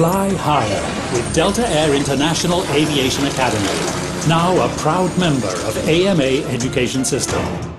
Fly higher with Delta Air International Aviation Academy, now a proud member of AMA Education System.